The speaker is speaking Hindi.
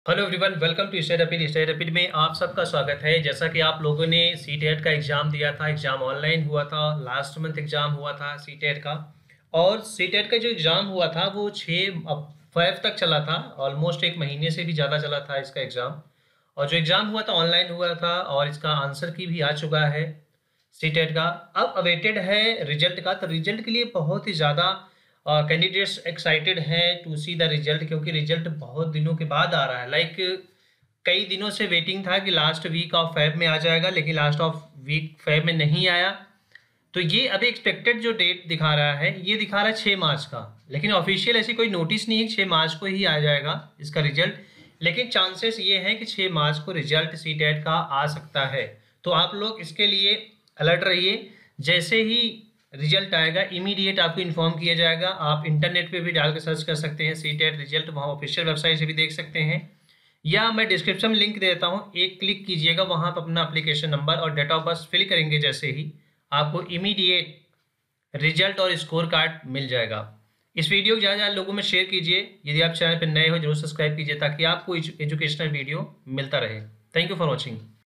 Hello everyone, welcome to study rapid. Study rapid में आप सबका स्वागत है। जैसा कि आप लोगों ने सीटेट का एग्ज़ाम दिया था, एग्ज़ाम ऑनलाइन हुआ था, लास्ट मंथ एग्ज़ाम हुआ था सीटेट का। और सीटेट का जो एग्ज़ाम हुआ था वो 6 फरवरी तक चला था। ऑलमोस्ट एक महीने से भी ज़्यादा चला था इसका एग्ज़ाम। और जो एग्ज़ाम हुआ था ऑनलाइन हुआ था और इसका आंसर की भी आ चुका है सीटेट का। अब अवेटेड है रिजल्ट का। तो रिजल्ट के लिए बहुत ही ज़्यादा कैंडिडेट्स एक्साइटेड हैं टू सी द रिजल्ट, क्योंकि रिजल्ट बहुत दिनों के बाद आ रहा है। कई दिनों से वेटिंग था कि लास्ट वीक ऑफ फेब में आ जाएगा, लेकिन लास्ट ऑफ वीक फेब में नहीं आया। तो ये अभी एक्सपेक्टेड जो डेट दिखा रहा है, ये दिखा रहा है 6 मार्च का। लेकिन ऑफिशियल ऐसी कोई नोटिस नहीं है कि 6 मार्च को ही आ जाएगा इसका रिजल्ट। लेकिन चांसेस ये हैं कि 6 मार्च को रिजल्ट सी टेट का आ सकता है। तो आप लोग इसके लिए अलर्ट रहिए। जैसे ही रिजल्ट आएगा इमीडिएट आपको इन्फॉर्म किया जाएगा। आप इंटरनेट पे भी डाल के सर्च कर सकते हैं सी टेट रिजल्ट, वहाँ ऑफिशियल वेबसाइट से भी देख सकते हैं। या मैं डिस्क्रिप्शन में लिंक देता हूँ, एक क्लिक कीजिएगा, वहाँ पर अपना एप्लीकेशन नंबर और डेट ऑफ बर्थ फिल करेंगे जैसे ही आपको इमीडिएट रिजल्ट और स्कोर कार्ड मिल जाएगा। इस वीडियो को ज़्यादा ज़्यादा लोगों में शेयर कीजिए। यदि आप चैनल पर नए हो जरूर सब्सक्राइब कीजिए ताकि आपको एजुकेशनल वीडियो मिलता रहे। Thank you for watching.